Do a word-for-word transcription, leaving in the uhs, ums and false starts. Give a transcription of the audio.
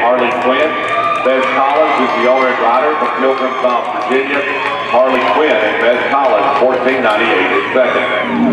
Harley Quinn. Bez Collins is the owner and rider from Pilgrim, South Virginia. Harley Quinn and Bez Collins, fourteen ninety-eight is second.